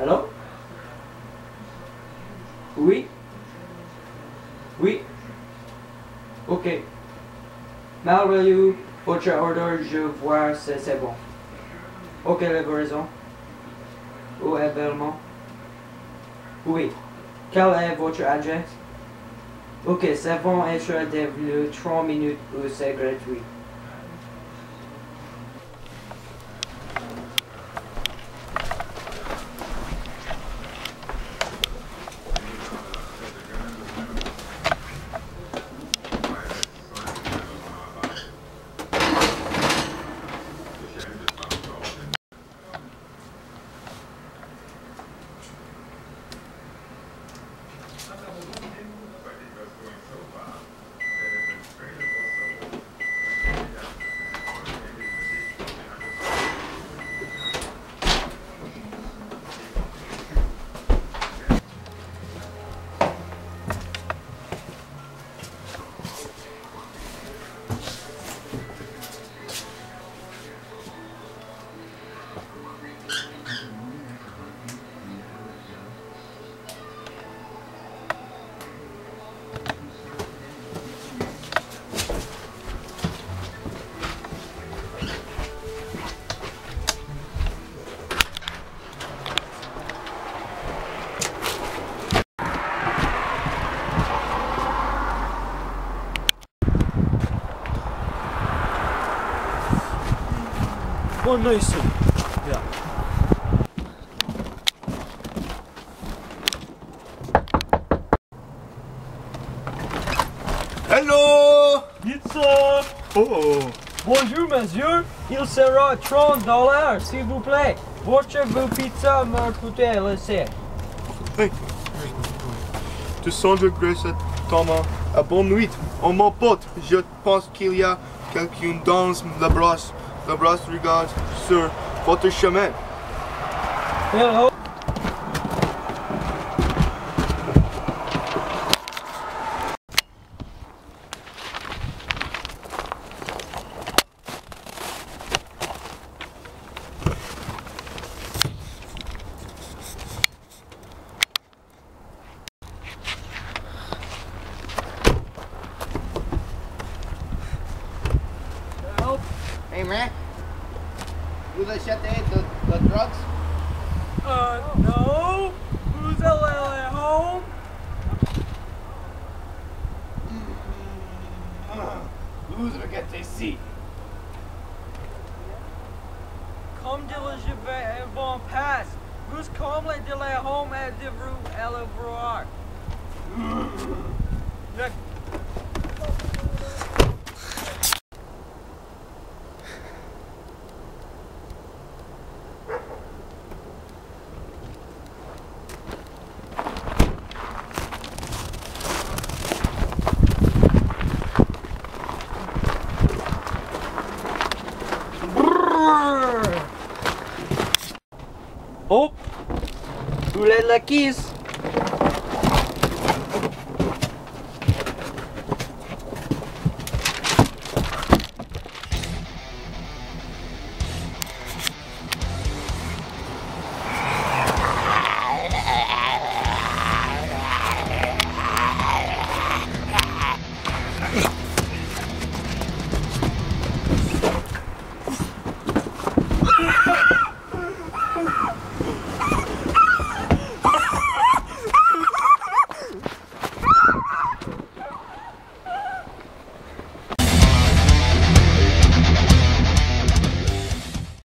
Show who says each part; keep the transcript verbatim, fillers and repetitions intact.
Speaker 1: Allô? Oui? Oui? Ok. Merveilleux. Votre ordre, je vois, c'est c'est bon. Ok, livraison. Où est Belmont? Oui. Quel est votre adresse? Ok, c'est bon, être devenu trois minutes ou c'est gratuit.
Speaker 2: Oh, nice. Yeah.
Speaker 3: Hello!
Speaker 2: Pizza!
Speaker 3: Oh!
Speaker 2: Bonjour, monsieur. Il sera trente dollars, s'il vous plaît. Votre vos pizza me coûtait laisser.
Speaker 3: Hey! Tu sens Grace Thomas à bonne nuit. Oh mon pote, je pense qu'il y a quelqu'un dans la brosse. La brosse regarde sur votre chemin.
Speaker 2: Hello.
Speaker 4: Hey man, vous achetez the, the drugs?
Speaker 2: Uh, no. Who's at home?
Speaker 4: Who's regardez ici?
Speaker 2: Comme de la je vais avant passe. Vous comme de la home à de vous à la voir. Oh! Vous l'êtes la kiss!